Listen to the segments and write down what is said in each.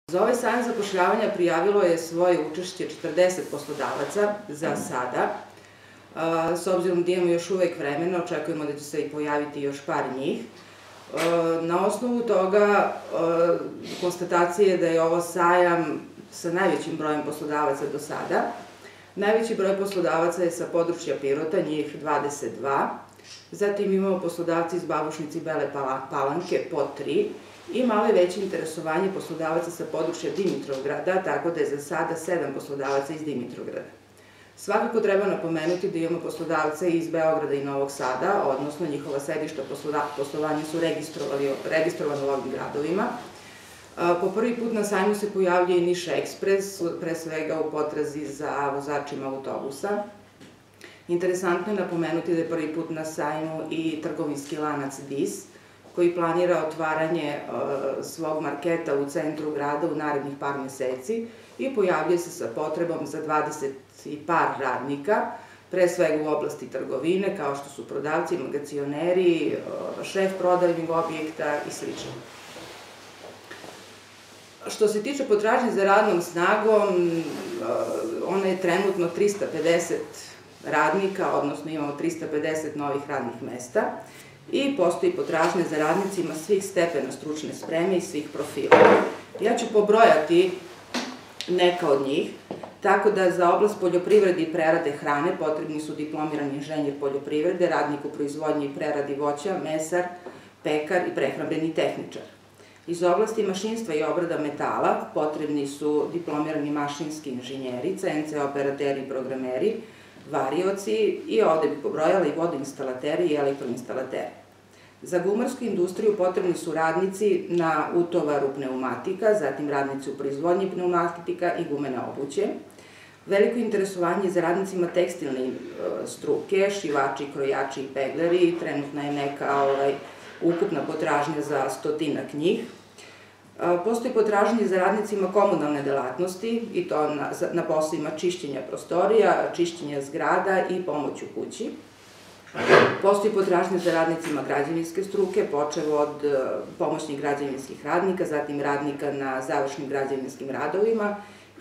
Za ovaj sajam zapošljavanja prijavilo je svoje učešće 40 poslodavaca za sada. S obzirom da imamo još uvek vremena, očekujemo da će se i pojaviti još par njih. Na osnovu toga konstatacije da je ovo sajam sa najvećim brojem poslodavaca do sada. Najveći broj poslodavaca je sa područja Pirota, njih 22. Zatim imamo poslodavci iz Babušnice i Bele Palanke po 3 i malo je veće interesovanje poslodavaca sa područja Dimitrovgrada, tako da je za sada 7 poslodavaca iz Dimitrovgrada. Svakako treba napomenuti da imamo poslodavce iz Beograda i Novog Sada, odnosno njihova sedišta poslovanja su registrovane u ovim gradovima. Po prvi put na sajmu se pojavljuje i Niš Ekspres, pre svega u potrazi za vozačima autobusa. Interesantno je napomenuti da je prvi put na sajmu i trgovinski lanac DIS, koji planira otvaranje svog marketa u centru grada u narednih par meseci i pojavljuje se sa potrebom za 20 i par radnika, pre svega u oblasti trgovine, kao što su prodavci, magacioneri, šef prodajnog objekta i sl. Što se tiče potražnje za radnom snagom, ona je trenutno 350 radnika, odnosno imamo 350 novih radnih mesta i postoji potražnja za radnicima svih stepena stručne spreme i svih profila. Ja ću pobrojati neka od njih, tako da za oblast poljoprivrede i prerade hrane potrebni su diplomirani inženjer poljoprivrede, radnik u proizvodnji i preradi voća, mesar, pekar i prehrambeni tehničar. Iz oblasti mašinstva i obrada metala potrebni su diplomirani mašinski inženjeri, CNC operateri i programeri, varioci i ovde bih pobrojala i vodoinstalateri i elektroinstalateri. Za gumarsku industriju potrebni su radnici na utovaru pneumatika, zatim radnici u proizvodnji pneumatika i gumene obuće. Veliko interesovanje za radnicima tekstilne struke, šivači, krojači i pegleri, trenutno je neka ukupna potražnja za 100-ak njih. Postoji potražnje za radnicima komunalne delatnosti i to na poslovima čišćenja prostorija, čišćenja zgrada i pomoć u kući. Postoji potražnje za radnicima građevinske struke, počev od pomoćnih građevinskih radnika, zatim radnika na završnim građevinskim radovima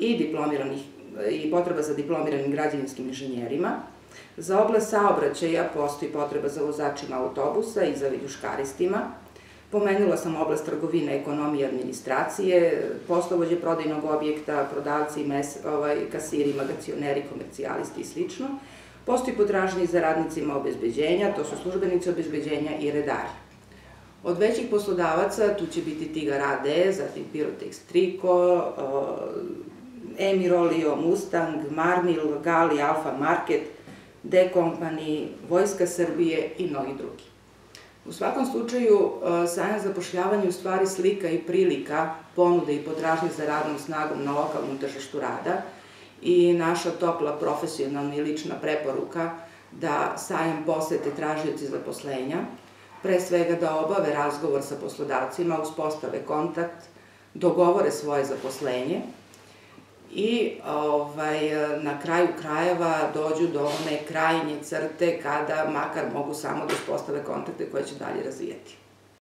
i potreba za diplomiranim građevinskim inženjerima. Za oblast saobraćaja postoji potreba za vozačima autobusa i za viljuškaristima. Pomenula sam oblast trgovine, ekonomije i administracije, poslovođe prodajnog objekta, prodavci, kasiri, magacioneri, komercijalisti i sl. Postoji potražnje za radnicima obezbeđenja, to su službenici obezbeđenja i redari. Od većih poslodavaca tu će biti Tigar AD, zatim Pirotex Triko, Emirolio, Mustang, Marnil, Gali, Alfa Market, D Company, Vojska Srbije i mnogi drugi. U svakom slučaju, sajam zapošljavanja je u stvari slika i prilika ponude i potražnje za radnom snagom na lokalnom tržištu rada i naša topla profesionalna i lična preporuka da sajam posete tražioci zaposlenja, pre svega da obave razgovor sa poslodavcima, uspostave kontakt, dogovore svoje zaposlenje i na kraju krajeva dođu do one krajnje crte kada makar mogu samo da uspostave kontakte koje će dalje razvijati.